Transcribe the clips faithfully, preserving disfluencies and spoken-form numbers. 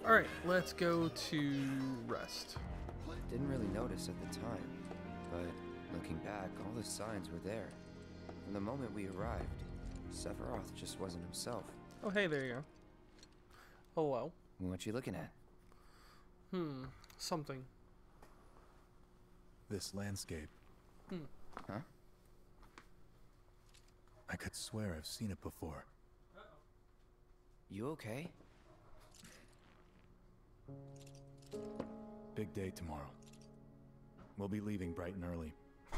Alright, let's go to rest. Didn't really notice at the time, but looking back, all the signs were there. From the moment we arrived, Sephiroth just wasn't himself. Oh, hey, there you go. Hello. What you looking at? Hmm, something. This landscape. Hmm. Huh? I could swear I've seen it before. You okay? Big day tomorrow. We'll be leaving bright and early.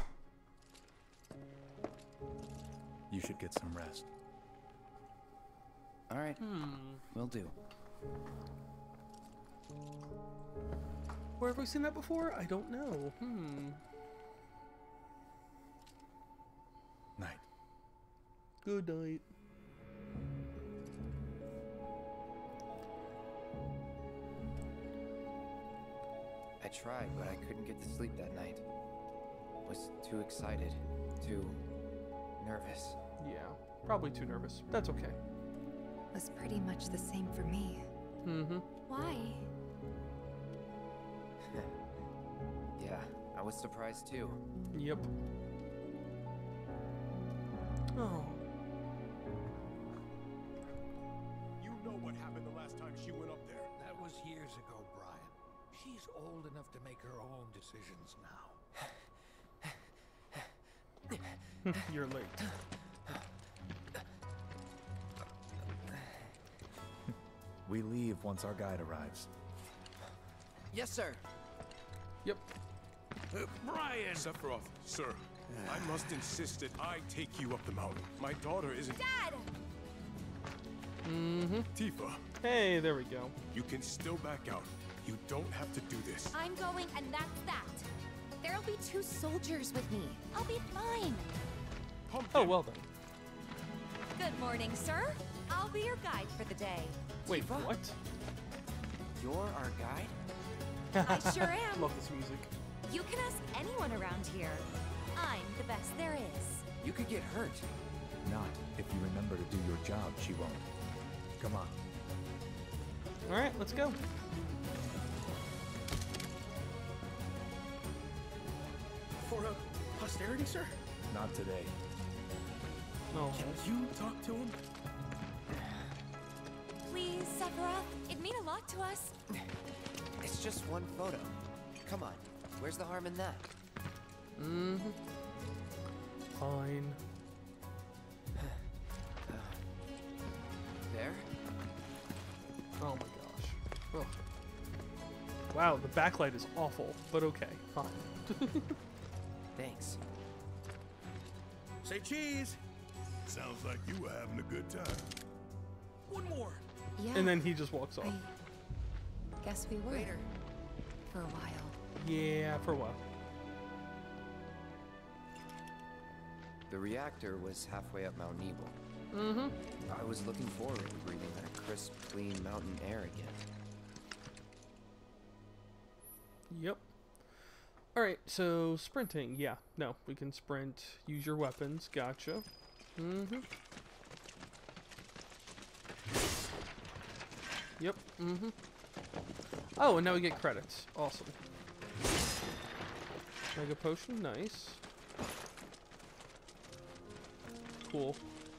You should get some rest. All right. Hmm. Will do. Where have we seen that before? I don't know. Hmm. Night. Good night. I tried, but I couldn't get to sleep that night. Was too excited, too nervous. Yeah, probably too nervous. That's okay. Was pretty much the same for me. Mm-hmm. Why? Yeah, I was surprised too. Yep. Oh. You know what happened the last time she went up there. That was years ago, Brian. She's old enough to make her own decisions now. You're late. We leave once our guide arrives. Yes, sir. Yep. Uh, Brian! Sephiroth, sir, I must insist that I take you up the mountain. My daughter isn't... Dad! Mm-hmm. Tifa, Hey, there we go. you can still back out. You don't have to do this. I'm going, and that's that. There'll be two soldiers with me. I'll be fine. Pumpkin. Oh, well done. Good morning, sir. I'll be your guide for the day. Wait, Tifa? what? You're our guide? I sure am. Love this music. You can ask anyone around here. I'm the best there is. You could get hurt. Not if you remember to do your job, she won't. Come on. Alright, let's go. For a posterity, sir? Not today. No. Can you talk to him? Please, Sephiroth. It'd mean a lot to us. It's just one photo. Come on. Where's the harm in that? Mm-hmm. Fine. There? Oh my gosh. Ugh. Wow, the backlight is awful, but okay, fine. Thanks. Say cheese! Sounds like you were having a good time. One more! Yeah. And then he just walks off. I guess we were. Later. For a while. Yeah, for a while. The reactor was halfway up Mount Nebel. Mm-hmm. I was looking forward to breathing that crisp, clean mountain air again. Yep. Alright, so sprinting. Yeah, no, we can sprint. Use your weapons. Gotcha. Mm-hmm. Yep. Mm-hmm. Oh, and now we get credits. Awesome. Mega potion. Nice. Cool.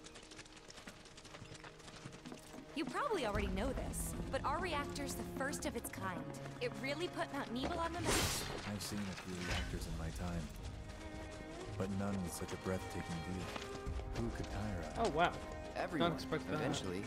You probably already know this, but our reactor's the first of its kind. It really put Mount Nebel on the map. I've seen a few reactors in my time, but none with such a breathtaking view. Who could tire us? Oh, wow. Everyone, expect that. eventually.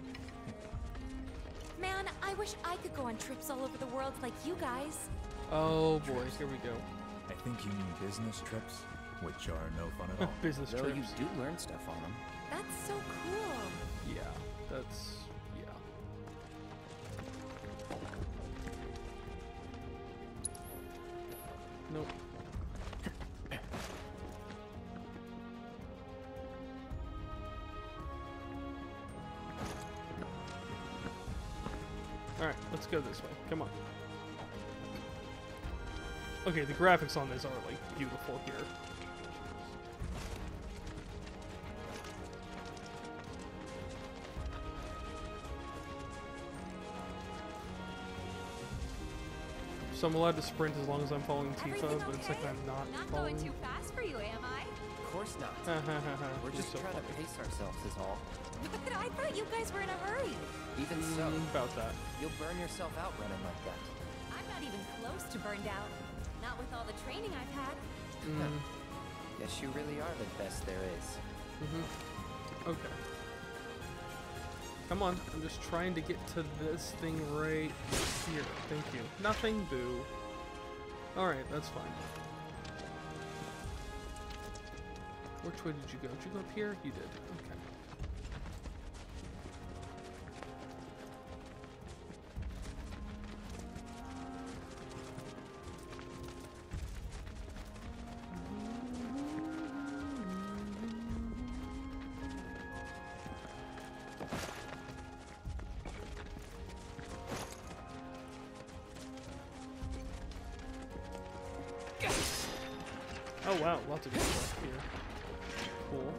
Man, I wish I could go on trips all over the world like you guys. Oh, boy. Here we go. I think you mean business trips, which are no fun at all. Business Though trips. you do learn stuff on them. That's so cool. Yeah, that's... yeah. Nope. Alright, let's go this way. Come on. Okay, the graphics on this are, like, beautiful here. So I'm allowed to sprint as long as I'm following Tifa, Everything but it's okay? like I'm not, Not following. going too fast for you, am I? Of course not. We're We're just trying to pace ourselves is all. But I thought you guys were in a hurry. Even so, about that. you'll burn yourself out running like that. I'm not even close to burned out. Not with all the training I've had. Mm, Guess you really are the best there is. mm-hmm. Okay. Come on, I'm just trying to get to this thing right here. Thank you. Nothing, boo. Alright, that's fine. Which way did you go? Did you go up here? You did. Okay. Oh wow, lots of good stuff here. Cool.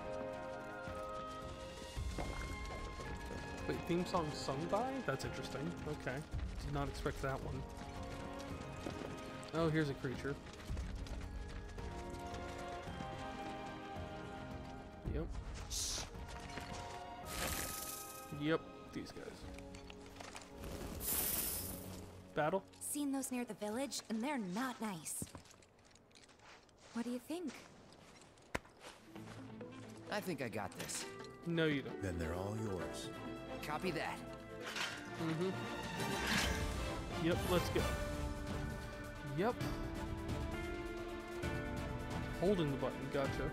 Wait, theme song sung by? That's interesting. Okay. Did not expect that one. Oh, here's a creature. Yep. Yep, these guys. Battle? Seen those near the village, and they're not nice. What do you think? I think I got this. No, you don't. Then they're all yours. Copy that. Mm-hmm. Yep, let's go. Yep. Holding the button, gotcha.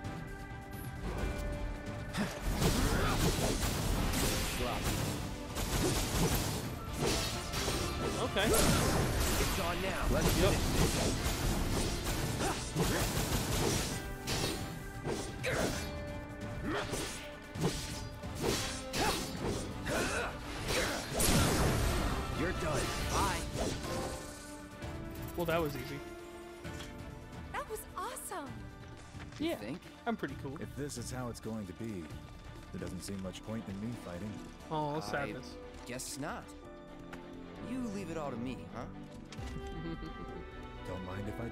Okay. It's on now. Let's Yep. You're done. Bye. Well, that was easy. That was awesome. Yeah, Think? I'm pretty cool. If this is how it's going to be, there doesn't seem much point in me fighting. Oh, I sadness. Guess not. You leave it all to me, huh? Don't mind if I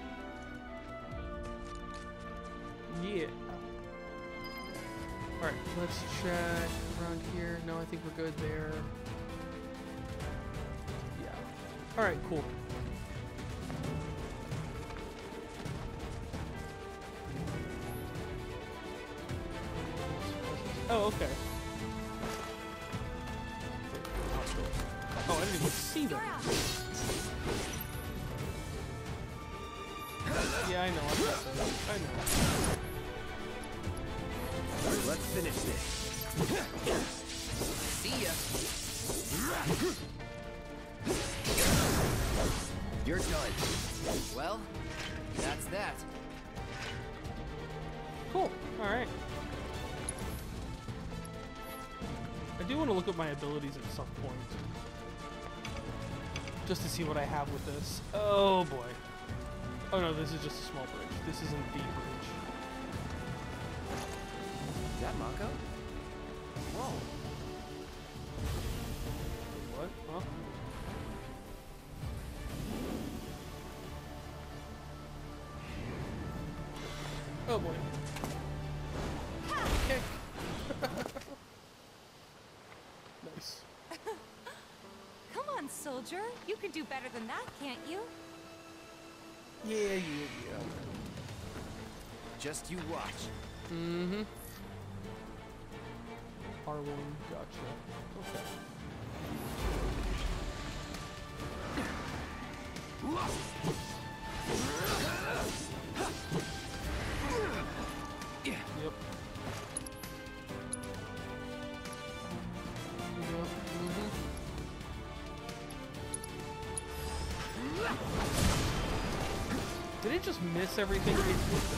do. Yeah. Alright, let's check around here. No, I think we're good there. Yeah. Alright, cool. Oh, okay. Oh, I didn't even see them. You're out. Yeah, I know. I got that. I know. Let's finish this. See ya. You're done. Well, that's that. Cool. Alright. I do want to look at my abilities at some point. Just to see what I have with this. Oh boy. Oh no, this is just a small bridge. This isn't the bridge. Is that Mako? Whoa. What? Huh? Oh boy. Kick. Nice. Come on, soldier. You can do better than that, can't you? Yeah, yeah, yeah. Just you watch. Mm-hmm. Harlan, gotcha. Okay. Yep. Yep. Mm-hmm. Did it just miss everything? It did.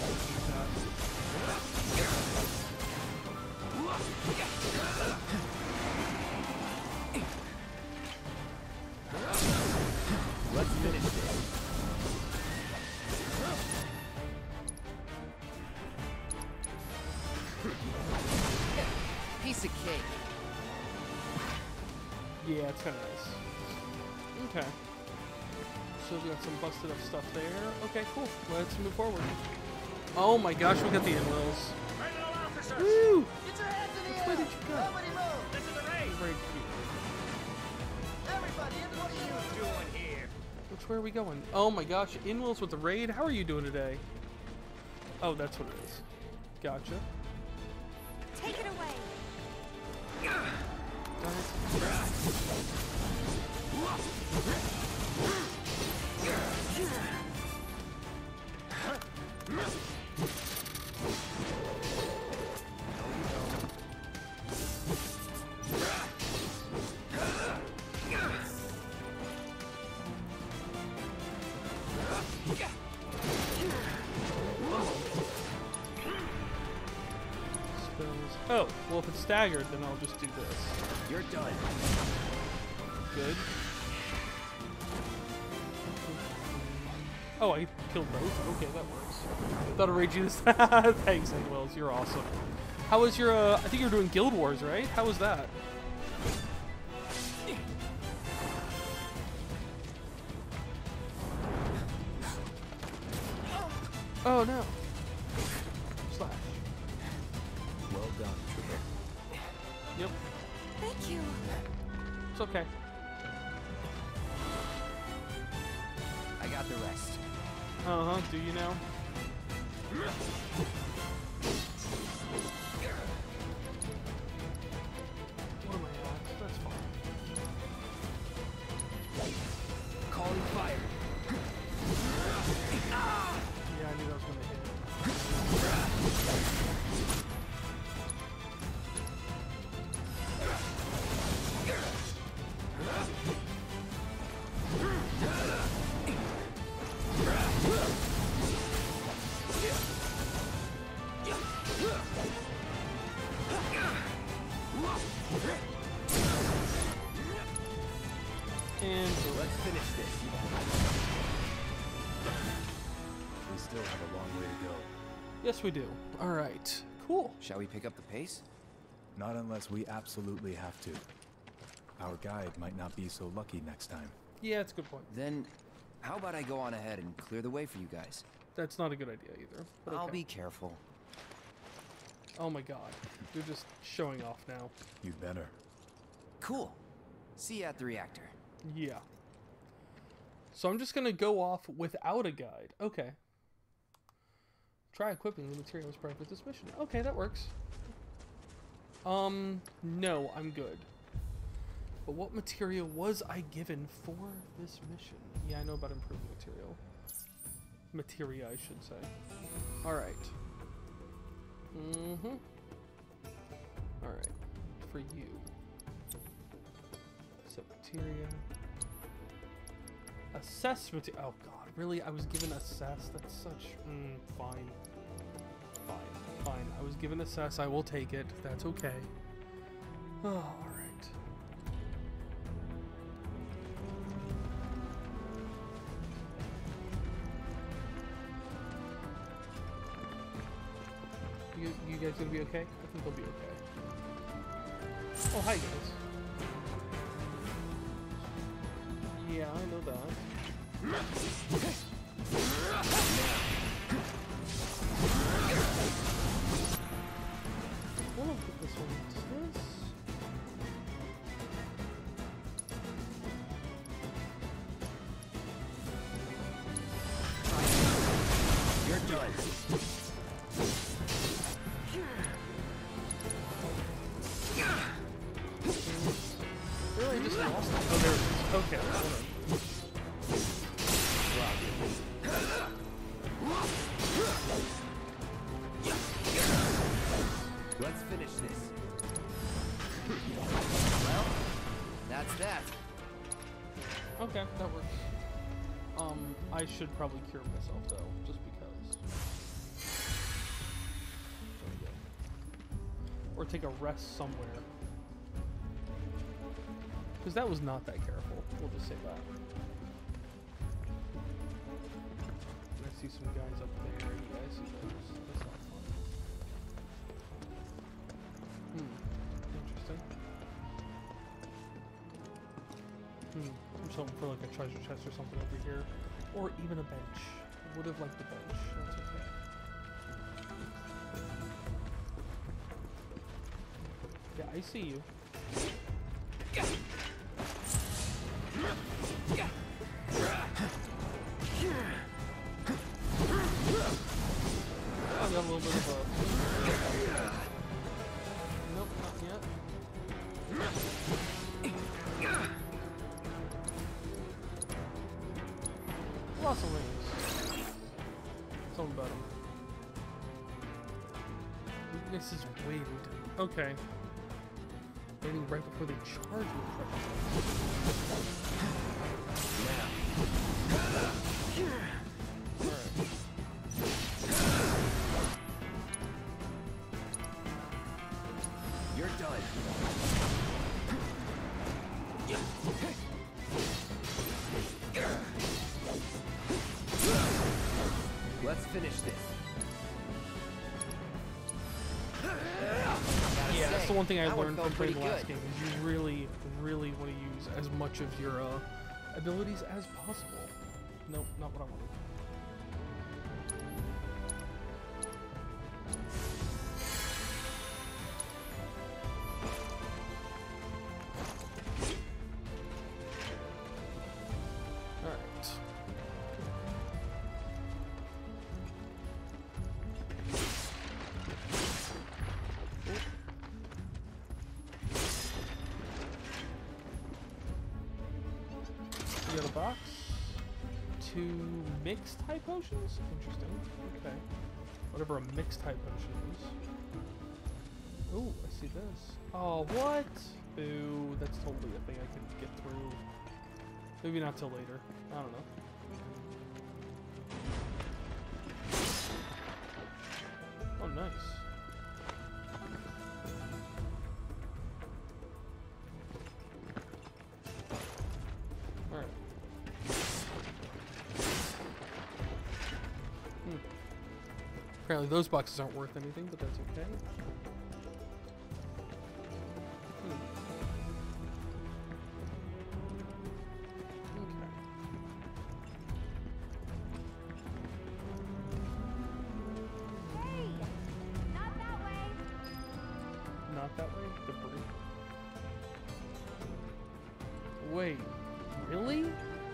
Let's finish this. Piece of cake. Yeah, it's kind of nice. Okay. So we got some busted up stuff there. Okay, cool. Let's move forward. Oh my gosh, we got the in-wills. Woo! Get your hands in the Which way air! did you go? Nobody move! This is the raid. Very cute. Everybody, what are you Doing here. Which way are we going? Oh my gosh, in-wills with the raid? How are you doing today? Oh, that's what it is. Gotcha. Take it away. Oh, well if it's staggered, then I'll just do this. You're done. Good. Oh, I killed both? Okay, that works. Thought I'd raid you this. Thanks, in-wills, you're awesome. How was your, uh, I think you were doing Guild Wars, right? How was that? Oh no. Slash. Well done, Trooper. Yep. Thank you. It's okay. I got the rest. Uh-huh, do you now? What am I at? That's fine. Calling fire. Yeah, I knew that was gonna hit. And Let's finish this. We still have a long way to go. yes, we do. All right, cool. Shall we pick up the pace? Not unless we absolutely have to. Our guide might not be so lucky next time. Yeah, it's a good point. Then, how about I go on ahead and clear the way for you guys? That's not a good idea either. But I'll okay. be careful. Oh my god, you're just showing off now. You'd better. Cool. See you at the reactor. Yeah. So I'm just gonna go off without a guide. Okay. Try equipping the materials part with this mission. Okay, that works. Um, no, I'm good. But what material was I given for this mission? Yeah, I know about improving material. Materia, I should say. Alright. Mm-hmm. Alright. For you. So, materia. Assess material. Oh god, really? I was given assess? That's such... Mm, fine. Fine. Fine. I was given assess. I will take it. That's okay. Oh, alright. You, you guys gonna be okay? I think they'll be okay. Oh, hi guys. Yeah, I know that. Well, I'll put this one into this. You're done. Really, just lost it. Oh, there it is. Okay, hold on. Let's finish this. Well, that's that. Okay, that works. Um, I should probably cure myself though, just because. There we go. Or take a rest somewhere. Because that was not that careful. We'll just say that. And I see some guys up there. Yeah, I see those. That's not fun. Hmm. Interesting. Hmm. I'm just hoping for like a treasure chest or something over here. Or even a bench. I would have liked a bench. That's okay. Yeah, I see you. I got a little bit of a... Nope, not yet. Lots of rings. Something about them. This is weighted. Okay. Waiting right before they charge me. Alright. You're done. Let's finish this. Yeah, that's the one thing I that one learned felt from playing the pretty last good. game is you really, really want to use as much of your uh, abilities as possible. Nope, not what I wanted. Alright. You got a box? Two mixed type potions? Interesting. Okay. Whatever a mixed type potion is. Oh, I see this. Oh, what? Ooh, that's totally a thing I can get through. Maybe not till later. I don't know. Oh, nice. Alright. Hmm. Apparently those boxes aren't worth anything, but that's okay. Hmm. Okay. Hey! Not that way! Not that way? Debris. Wait, really?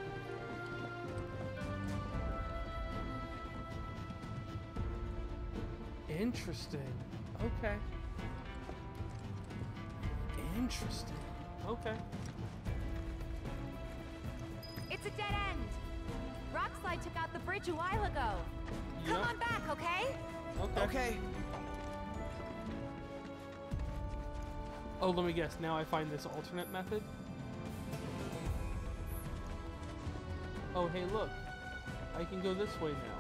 Interesting. Okay. Interesting. Okay. It's a dead end! Rockslide took out the bridge a while ago. Come Yep. on back, okay? Okay. Okay. Oh, let me guess. Now I find this alternate method. Oh, hey, look. I can go this way now.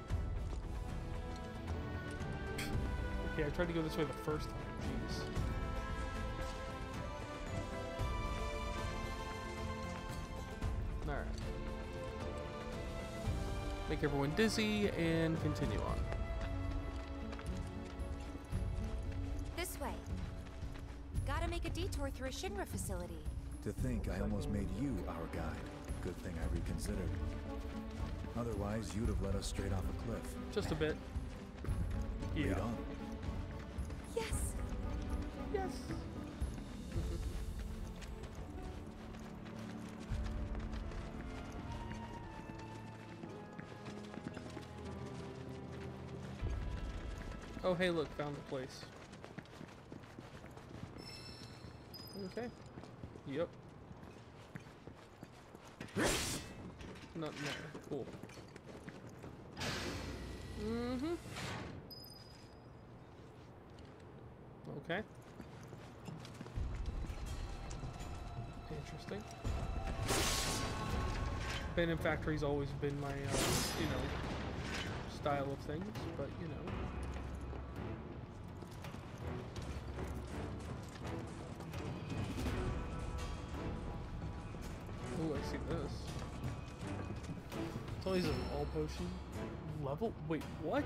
Okay, I tried to go this way the first time. Jeez. Alright. Make everyone dizzy and continue on. This way. Gotta make a detour through a Shinra facility. To think I almost made you our guide. Good thing I reconsidered. Otherwise, you'd have led us straight off a cliff. Just a bit. Lead Yeah. on. Yes! Yes. Oh, hey, look, found the place. Okay. Yep. Nothing there. Cool. Mm-hmm. Okay. Interesting. Abandoned factory's always been my, uh, you know, style of things, but, you know. Oh, I see this. It's always an all potion. Level? Wait, what?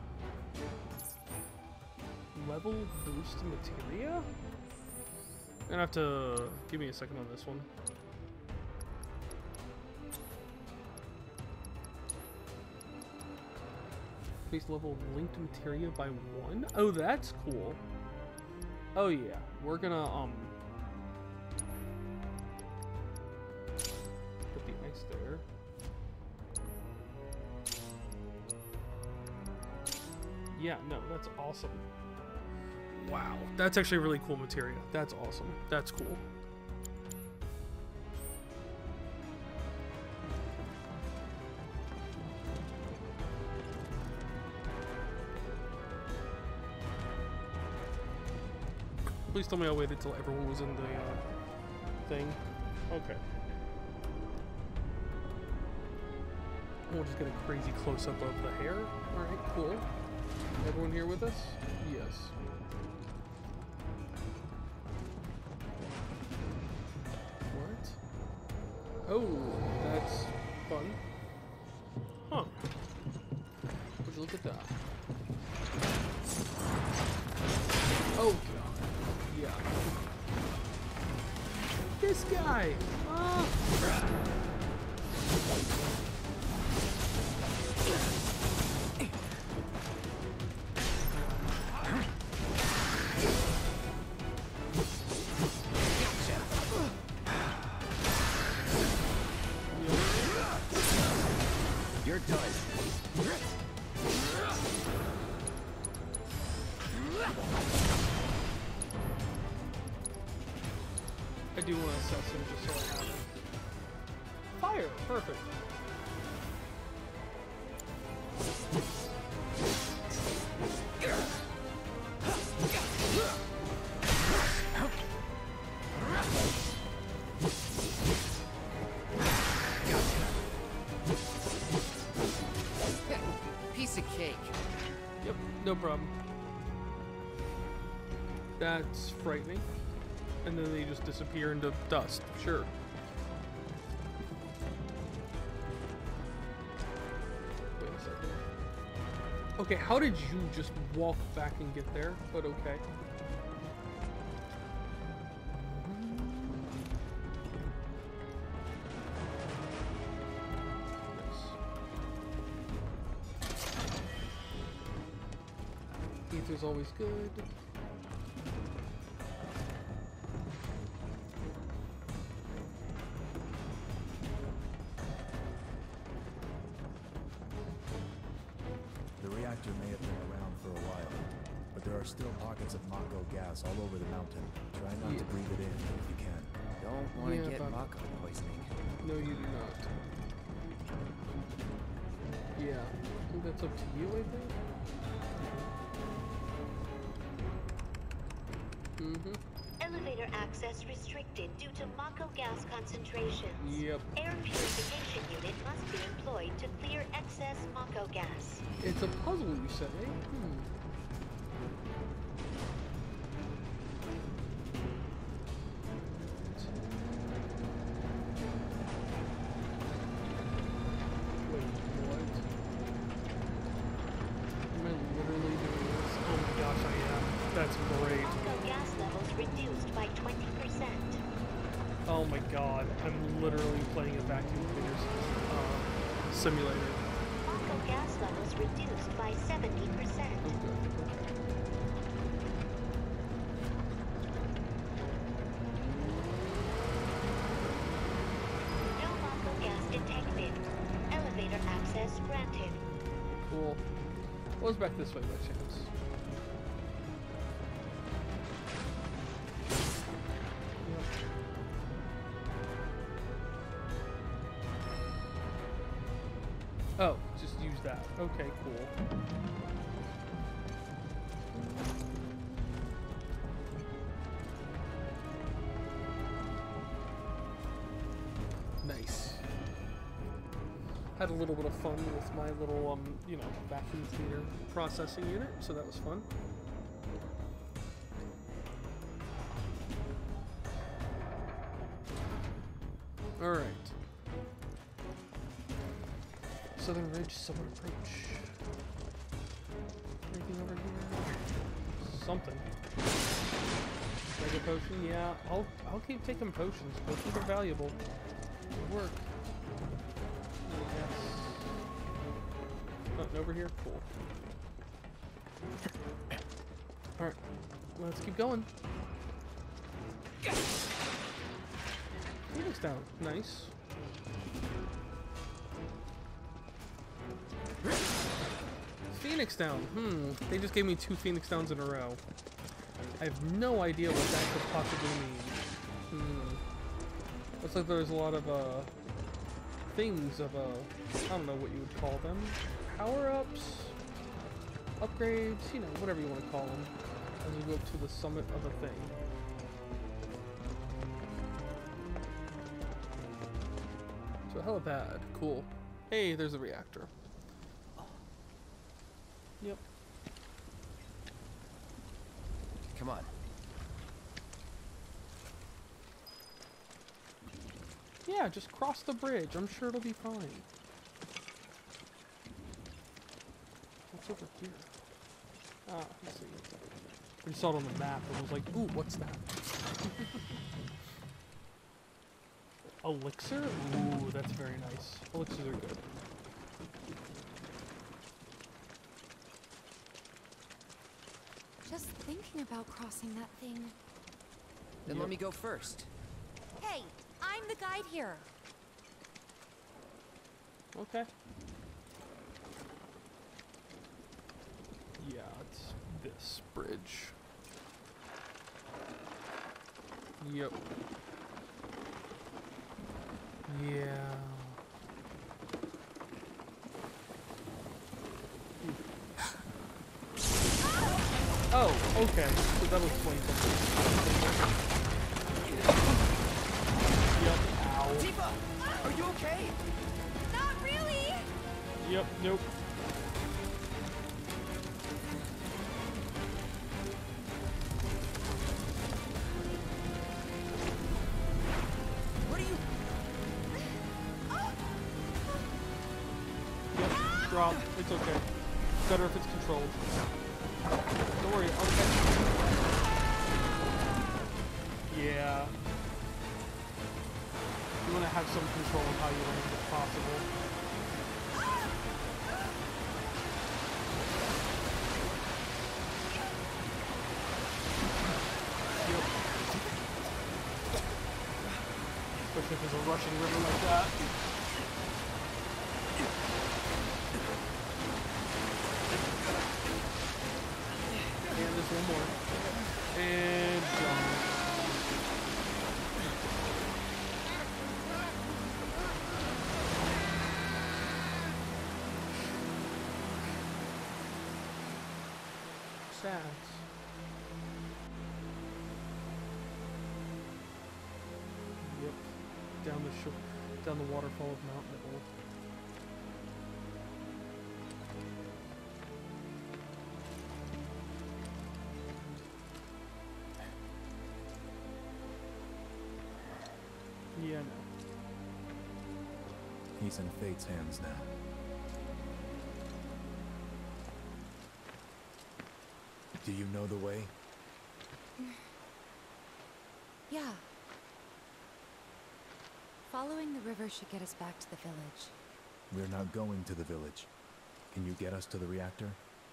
Level boost materia? You're gonna have to give me a second on this one. Increase level of linked materia by one? Oh, that's cool. Oh yeah, we're gonna um put the ice there. Yeah, no, that's awesome. Wow, that's actually really cool materia. That's awesome. That's cool. Please tell me I waited till everyone was in the uh, thing. Okay. We'll just get a crazy close-up of the hair. Alright, cool. Everyone here with us? Yes. What? Oh, that's fun. Huh. Would you look at that? Oh, God. Yeah. This guy! Ah! You're done. I do want to assess him just so I have it. Fire! Perfect. Piece of cake. Yep, no problem. That's frightening. And then they just disappear into dust. Sure. Wait a second. Okay, how did you just walk back and get there? But okay. Nice. Ether's always good. May have been around for a while, but there are still pockets of Mako gas all over the mountain. Try not Yeah. to breathe it in if you can. Don't want to Yeah, get but- Mako poisoning. No, you do not. Yeah, I think that's up to you, I think. Mm-hmm. Elevator access restricted due to Mako gas concentrations. Yep. Air purification unit must be employed to clear excess Mako gas. It's a puzzle, you said, eh? Hmm. Wait, what? Am I literally doing this? Oh my gosh, I am. That's great. Mako gas levels reduced by twenty percent. Oh my god, I'm literally playing a vacuum cleaner uh, simulator. Mako gas levels reduced by seventy percent. Oh, good. Okay. No Mako gas detected. Elevator access granted. Cool. What was back this way by chance? Oh, just use that. Okay, cool. Nice. Had a little bit of fun with my little, um, you know, vacuum cleaner processing unit, so that was fun. All right. Southern Ridge, Summer Approach. Anything over here? Something. Mega potion? Yeah, I'll I'll keep taking potions. Potions are valuable. They work. Yes. Nothing over here? Cool. Alright, let's keep going. Phoenix down. Nice. Phoenix down. Hmm. They just gave me two Phoenix downs in a row. I have no idea what that could possibly mean. Hmm. Looks like there's a lot of, uh, things of, uh, I don't know what you would call them. Power-ups? Upgrades? You know, whatever you want to call them. As we go up to the summit of a thing. So, helipad. Cool. Hey, there's a reactor. Yep. Come on. Yeah, just cross the bridge. I'm sure it'll be fine. What's over here? Ah, let's see. We saw it on the map and was like, ooh, what's that? Elixir? Ooh, that's very nice. Elixirs are good. Just thinking about crossing that thing. Then Yep. let me go first. Hey, I'm the guide here. Okay. Yeah, it's this bridge. Yep. Yeah. Oh, okay. So that'll explain something. Yep. Ow. Tifa, are you okay? Not really! Yep. Nope. What are you? Yep. Drop. It's okay. Better if it's controlled. Don't worry. Okay. Yeah. You want to have some control of how you land if possible. Yep. Especially if there's a rushing river like that. And there's one more. And jump. Sad. Yep. Down the shore, down the waterfall of Mount Nibble. Yeah, no. He's in Fate's hands now. Do you know the way? Yeah. Following the river should get us back to the village. We're not going to the village. Can you get us to the reactor?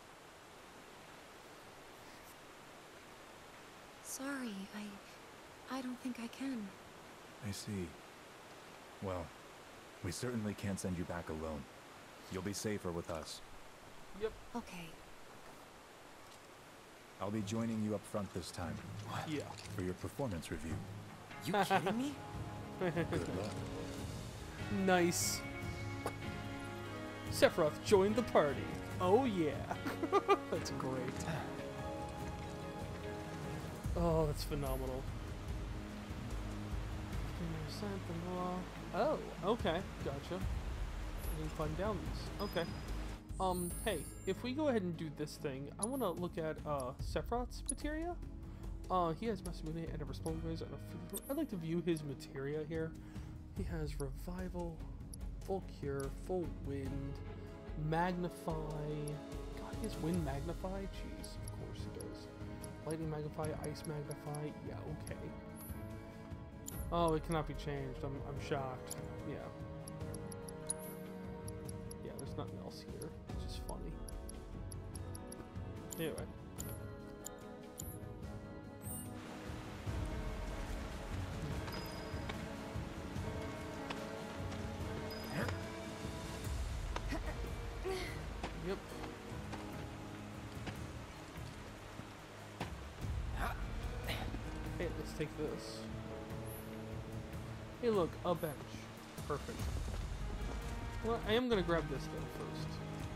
Sorry, I... I don't think I can. I see. Well, we certainly can't send you back alone. You'll be safer with us. Yep. Okay. I'll be joining you up front this time. Yeah. For your performance review. You kidding me? Good luck. Nice. Sephiroth joined the party. Oh yeah. That's great. Oh, that's phenomenal. Oh, okay. Gotcha. I can climb down these. Okay. Um, hey, if we go ahead and do this thing, I want to look at uh, Sephiroth's materia. Uh, he has Master Moon and a Response. I'd like to view his materia here. He has Revival, Full Cure, Full Wind, Magnify. God, he has Wind Magnify? Jeez, of course he does. Lightning Magnify, Ice Magnify. Yeah, okay. Oh, it cannot be changed. I'm, I'm shocked. Yeah. Yeah, there's nothing else here. is funny. Anyway. Yep. Hey, let's take this. Hey, look, a bench. Perfect. Well, I am gonna grab this though first.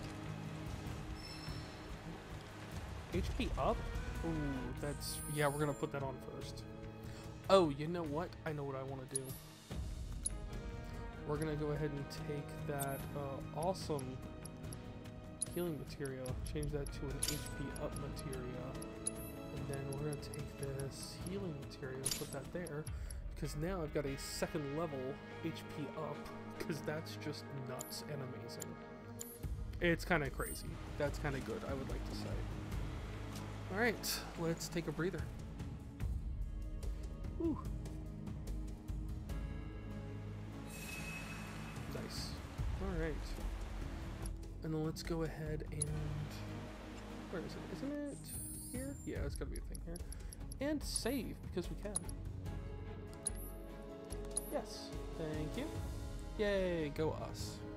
H P up? Ooh, that's... yeah, we're gonna put that on first. Oh, you know what? I know what I want to do. We're gonna go ahead and take that uh, awesome healing material, change that to an H P up material, and then we're gonna take this healing material, put that there, because now I've got a second level H P up, because that's just nuts and amazing. It's kind of crazy. That's kind of good, I would like to say. Alright, let's take a breather. Whew. Nice. Alright. And then let's go ahead and... where is it? Isn't it here? Yeah, it's gotta be a thing here. And save, because we can. Yes. Thank you. Yay, go us.